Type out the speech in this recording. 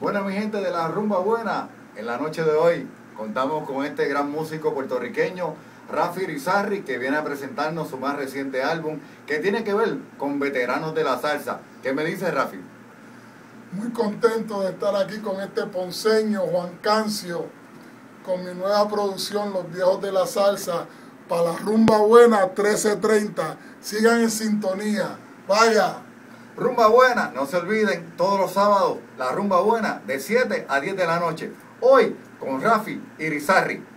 Bueno, mi gente de la Rumba Buena, en la noche de hoy contamos con este gran músico puertorriqueño, Rafi Irizarry, que viene a presentarnos su más reciente álbum, que tiene que ver con veteranos de la salsa. ¿Qué me dice, Rafi? Muy contento de estar aquí con este ponceño, Juan Cancio, con mi nueva producción, Los Viejos de la Salsa, para la Rumba Buena 1330. Sigan en sintonía. Vaya. Rumba Buena, no se olviden, todos los sábados, la Rumba Buena de 7 a 10 de la noche. Hoy con Rafi Irizarry.